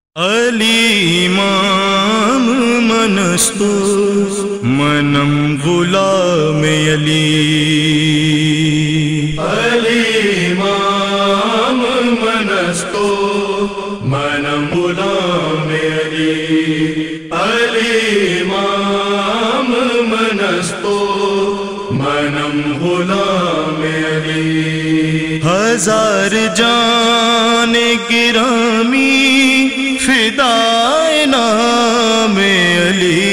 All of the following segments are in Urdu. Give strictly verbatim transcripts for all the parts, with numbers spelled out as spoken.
علی امام منستو منم غلام علی، علی امام منستو منم غلام علی، علی امام منستو منم غلام علی۔ ہزار جان گرامی فدائے نام علی،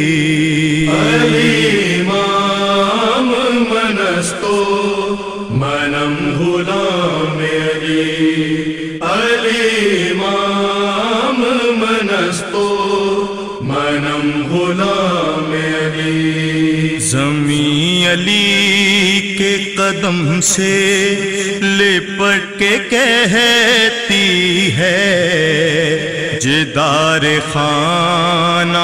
علی امام منستو منم غلام علی، علی امام منستو منم غلام علی۔ زمین علی کے قدم سے لپٹ کے کہتی ہے، جدار خانہ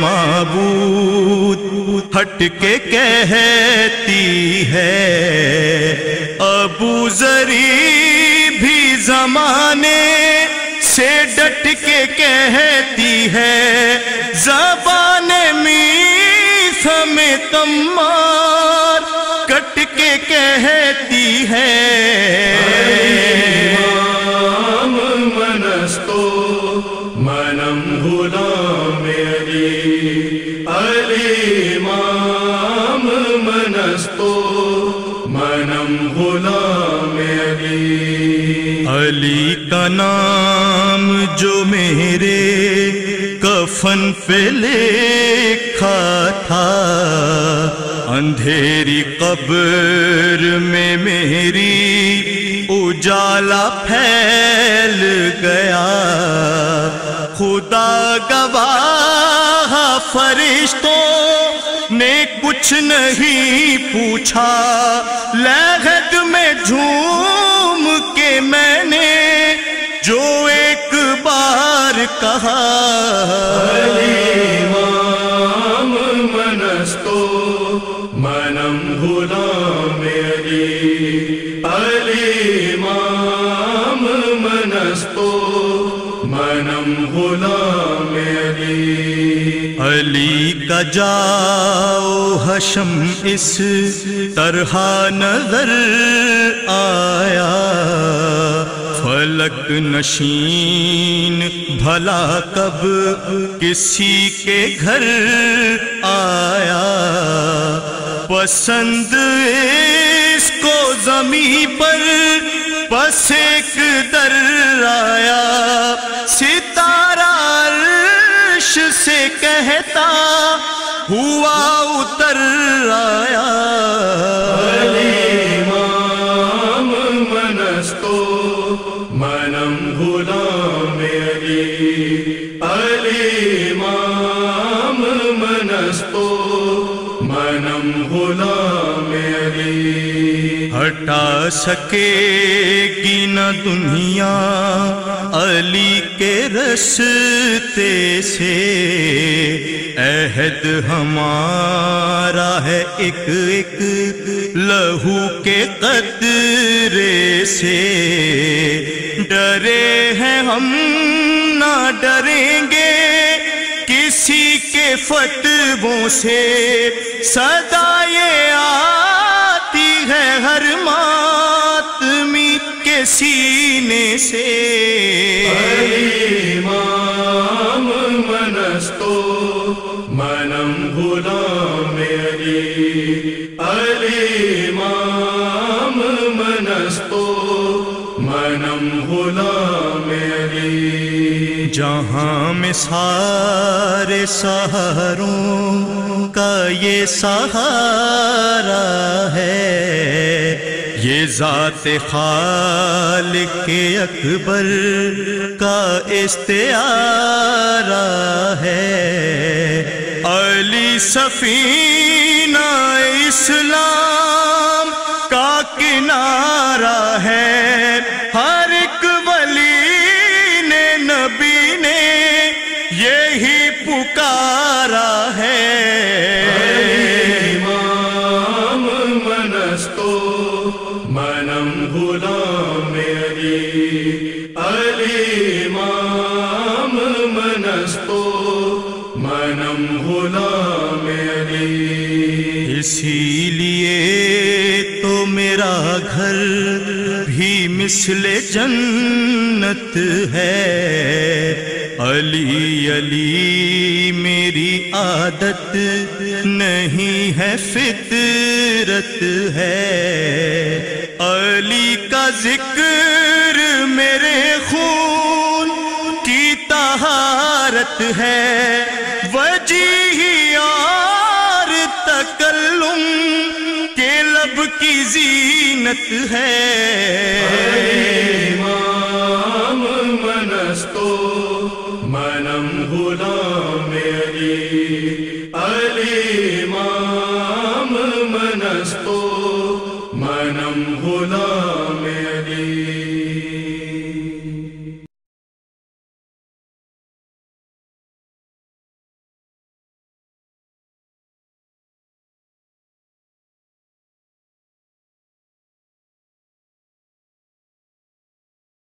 معبود ہٹ کے کہتی ہے، ابو ذری بھی زمانے سے ڈٹ کے کہتی ہے، زبان میث میں تمار کٹ کے کہتی ہے، امام منستو منم غلام علی، علی امام منستو منم غلام علی۔ علی کا نام جو میرے کفن پہ لکھا تھا، اندھیری قبر میں میری اجالا پھیل گیا، خدا گواہ فرشتوں نے کچھ نہیں پوچھا، لحد میں جھوم کے میں نے جو ایک بار کہا، علی امام منستو منم غلام علی، علی امام منستو منم غلام علی۔ علی کا جاؤ حشم اس طرح نظر آیا، فلک نشین بھلا کب کسی کے گھر آیا، پسند اس کو زمین پر بس ایک در آیا، ستارہ عرش سے کہتا ہوا اتر آیا، علی امام منستو منم غلام علی، علی امام منستو منم غلام علی۔ ہٹا سکے گی نہ دنیا علی کے رستے سے، عہد ہمارا ہے ایک ایک لہو کے قطرے سے، ڈرے ہیں ہم نہ ڈریں گے کسی کے فتووں سے، صدائے آتی ہے ہر ماتمی کے سینے سے، علی امام منستو منم غلام علی، علی امام منستو منم غلام علی۔ جہاں میں سارے سہاروں کا یہ سہارا ہے، یہ ذات خالق اکبر کا استعارہ ہے، علی سفینہ اسلام کا کنارہ ہے، ہر ایک ولی نے نبی نے یہی پکارا ہے، علی امام منستو منم غلام علی، علی امام मनस्तो मनम गुलाम अली। इसीलिए तो मेरा घर भी मिसले जन्नत है। अली अली मेरी आदत नहीं है फितरत है। अली का जिक्र मेरे खून की तहारत है। वजीही और तकल्लुम के लब की जीनत है। इमाम मनस्तो मनम गुलाम अली। अली इमाम मनस्तो मनम गुलाम अली।